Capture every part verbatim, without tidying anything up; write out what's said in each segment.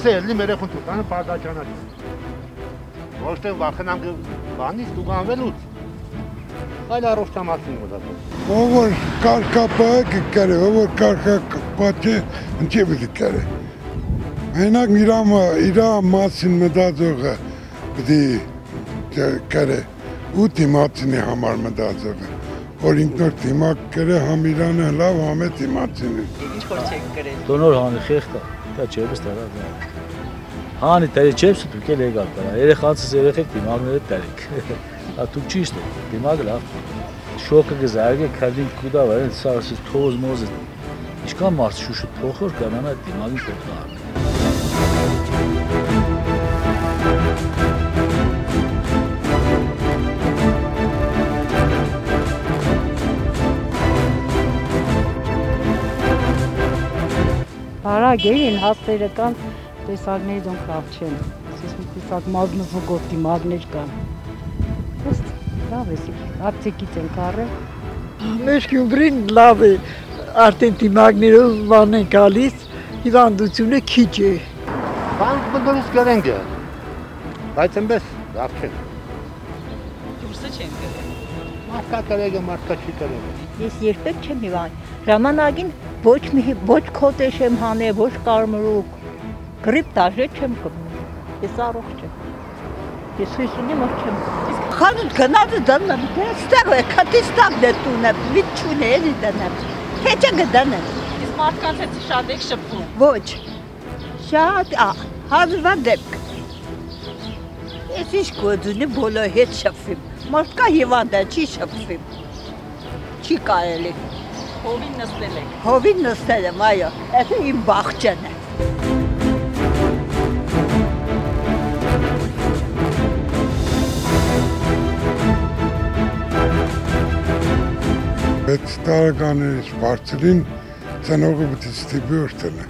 էլի մեր խնդրանը բարձրաճանաչ։ Ոչ թե վախենամ բանից դու գանվելուց։ Այլ առողջամասին մտածում։ Ով որ կարկապա կկարե, ով որ կարկապա ընչի պիտի կարե։ Մենակ իրա մասին մտածողը պիտի կարե, ու դիմացինի համար մտածողը, որ ինքնոր դիմակ կարե համ իրանը լավ, համ է դիմացինի։ Ինչ որ չեք կրել։ Դոնոր հանի խեղտա, դա չեպս տարա։ Հանի տերի չեպսը դուք էլ եկալ տարա, երեխանցս երեխեք դիմակները տարիք։ Դուք ճիշտ եք, դիմակը լավ։ Շոկը գզարգե քարդին կուդավ են սարսից թոզ մոզը։ Ինչքան մարդ շուշը թողոր կանանա դիմակի թողնա։ Հարագ էին հաստերը կան, տեսակների դոնք լավ չեն, տեսակ մազմզուգով դիմակներ կան։ Ոստ լավ է, արտեկից են կարը։ Մեր Գյումրին լավ է, արդեն դիմակներով վան են գալիս, հիվանդությունը քիչ է։ Բանք բնդորից կրենք է, բայց ընպես լավ չեն։ Դուրսը չեն կրել։ Մարդկա կրեք է, մարդկա չի կրեք։ Ես երբեք չեմ հիվան, ժամանակին ոչ քոտեշ եմ հանել, ոչ կարմրուկ, գրիպ դաժե չեմ կրնում, ես առողջ եմ, ես հույս ունեմ, որ չեմ կրնում։ Խանութ գնացը դնեմ, ստեղ է, քտիս տակն է տունեմ, միտ չուն է, էլի դնեմ, թեչը գդնեմ։ Իսկ մարդկանց հետ շատ եք շփվում։ Ոչ, շատ, հազվա դեպք։ Ես ինչ կոդունի բոլոր հետ շփվիմ, մարդկա հիվանդ է, չի շփվիմ, չի կարելի։ Հովին նստել եք։ Հովին նստել եմ, այո, էսը իմ բաղջեն է։ Այդ տարականներից բարձրին ծնողը պիտի ստիպի որդենը։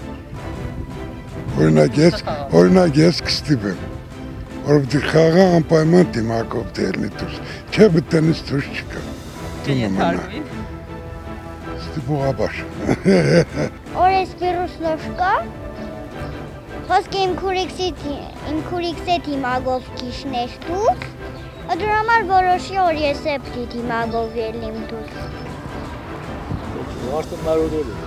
Օրինակ ես կստիպեմ, որ պիտի խաղա անպայման դիմակով դերնի դուրս, չէ բտնից դուրս չկա։ Ենթարկվին։ Ստիպողաբար։ Օրես վիրուսլոշկա, խոսք իմ քուրիքսե դիմագով կիշներ դուս, դուր համար որոշի որ ես է պտի դիմագով ելիմ դուս։ Մարդը նարոդել է։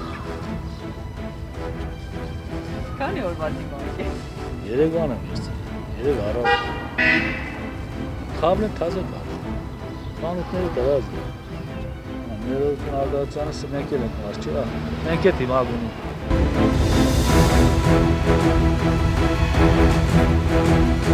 Քանի օրվա դիմակ է։ Երևան եմ ես, երև առավ։ Խավն է թազը կար։ Մանուկները դրազ է։ Ներով ագացանս մենք էլ ենք մարդ չէ, մենք է դիմակ ունենք։